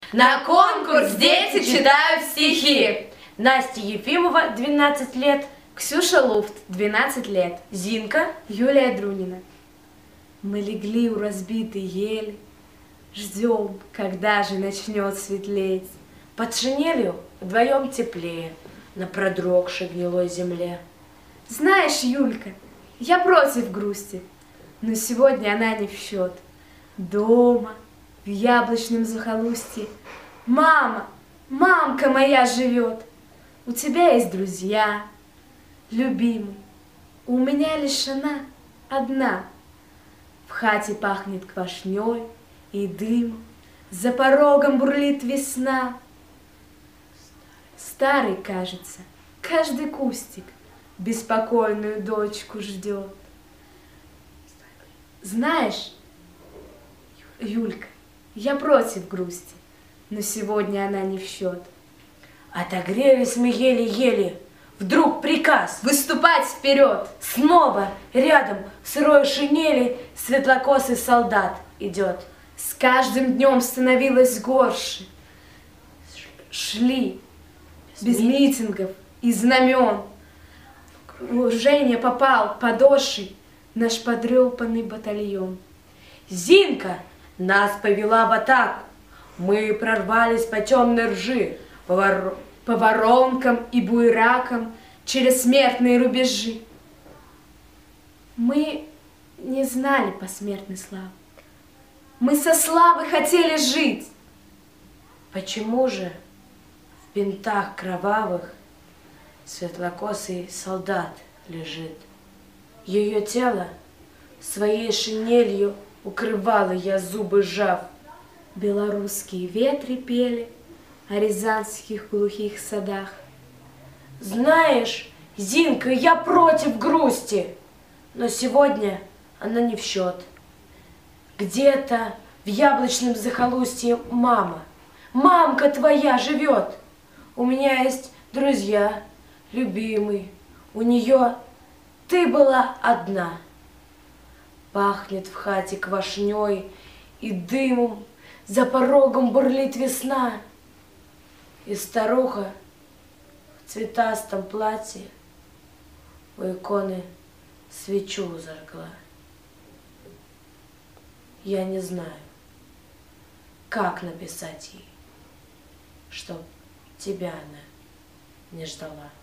На конкурс дети читают стихи. Настя Ефимова, 12 лет. Ксюша Луфт, 12 лет. Зинка, Юлия Друнина. мы легли у разбитой ели, ждем, когда же начнет светлеть. Под шинелью вдвоем теплее на продрогшей гнилой земле. Знаешь, Юлька, я против грусти, но сегодня она не в счет. Дома, в яблочном захолустье, мама, мамка моя живет. У тебя есть друзья, любимый, у меня лишь она одна. В хате пахнет квашней и дымом, за порогом бурлит весна. Старый, кажется, каждый кустик беспокойную дочку ждет. Знаешь, Юлька, я против грусти, но сегодня она не в счет. Отогрелись мы еле-еле, вдруг приказ Выступать вперед! снова рядом в сырой шинели светлокосый солдат идет. С каждым днем становилось горше. Шли без митингов и знамен. Женя попал подошей наш подрепанный батальон. Зинка нас повела в атаку. Мы прорвались по темной ржи, По воронкам и буеракам через смертные рубежи. Мы не знали посмертной славы. Мы со славы хотели жить. Почему же в бинтах кровавых светлокосый солдат лежит? Ее тело своей шинелью укрывала я, зубы сжав. Белорусские ветры пели о рязанских глухих садах. Знаешь, Зинка, я против грусти, но сегодня она не в счет. Где-то в яблочном захолустье мама, мамка твоя живет. У меня есть друзья, любимый, у нее ты была одна. Пахнет в хате квашней и дымом, за порогом бурлит весна. И старуха в цветастом платье у иконы свечу зажгла. Я не знаю, как написать ей, чтоб тебя она не ждала.